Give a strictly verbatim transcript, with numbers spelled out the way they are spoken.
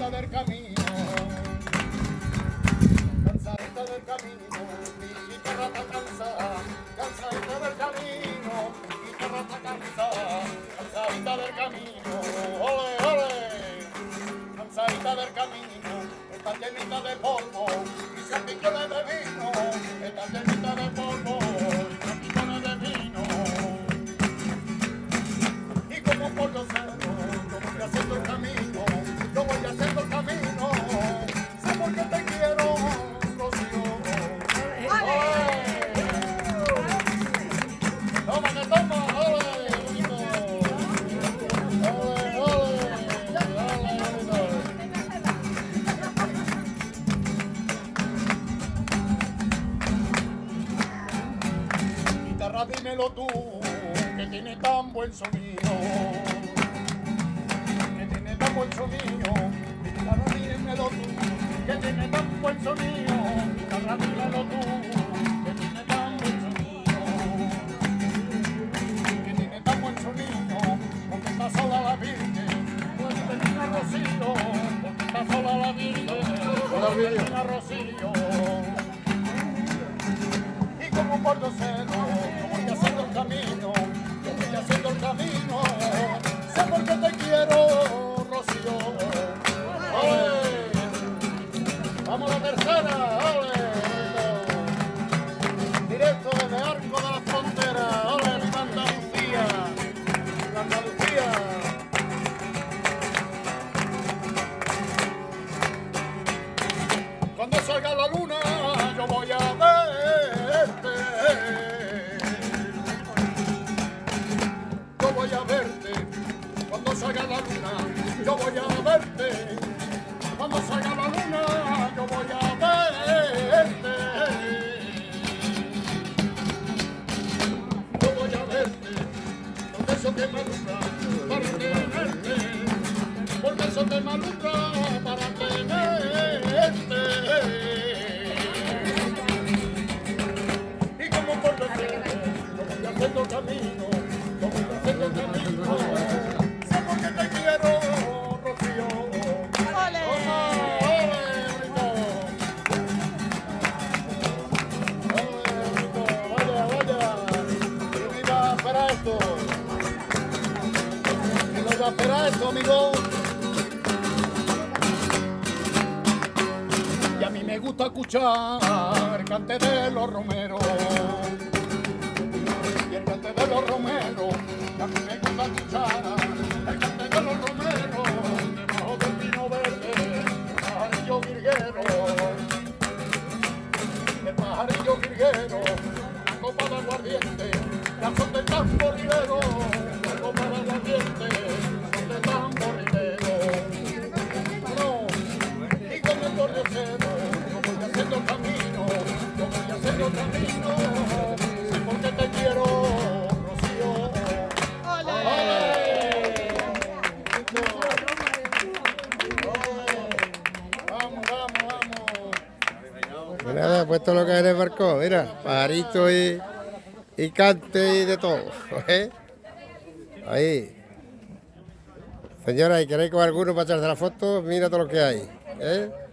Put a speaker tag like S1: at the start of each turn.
S1: cansadita del camino, cansadita del camino, mi guitarra está cansada, cansadita del camino, mi guitarra está cansada, cansadita del camino, ole, ole, cansadita del camino, está llenita de polvo, y se picones de vino, está llenita de polvo, y se picones de vino, y como por los cerros, yo voy haciendo el camino, yo voy haciendo el camino, sé por qué te quiero, Rocío. Toma, que toma, ole, bonito. Ole, ole, ole, ole. Guitarra, dímelo tú, que tiene tan buen sonido, que tiene tan buen sonido. Guitarra, dímelo tú, que tiene tan buen sonido. Guitarra, dímelo tú, que tiene tan buen sonido, que tiene tan buen sonido. Porque está sola la Virgen, pues termina Rocío, porque está sola la Virgen, pues termina Rocío. Y como por dos cerros, yo voy haciendo el camino, yo voy haciendo el camino, sé por qué te quiero, Rocío. ¡Ole! Vamos a la tercera, ¡ole! Directo desde Arco de la Frontera, ¡ole! ¡Viva Andalucía! ¡Viva Andalucía! Cuando salga la luna, yo voy a verte. Yo voy a verte. Cuando salga la luna, yo voy a verte. Cuando salga la luna, yo voy a verte. Yo voy a verte. Porque eso te maluca para tenerte. Porque eso te maluca para tenerte. Y como por los cerros, yo voy haciendo camino, yo voy haciendo camino. Sé por qué te quiero, Rocío. ¡Ole! ¡Ole, bonito! ¡Ole, bonito! ¡Vaya, vaya! Yo me iba a esperar esto. Yo no iba a esperar esto, amigo. Y a mí me gusta escuchar el cante de los romeros. Y el cante de los romeros, y a mí me gusta escuchar el cante de los romeros. Debajo del pino verde, el pajarillo virguero, el pajarillo virguero, una copa de aguardiente, la son del tamborilero, la copa de aguardiente, la son del tamborilero. No, y con el bordecero, yo voy haciendo el camino, yo voy haciendo el camino, sé por qué te quiero, Rocío. ¡Ole! ¡Ole! Vamos, vamos, vamos.
S2: Mira, he puesto lo que hay en el barco, mira, pajarito y, y cante y de todo. ¿Eh? Ahí. Señora, ¿y queréis con alguno para echarse la foto? Mira todo lo que hay. ¿Eh?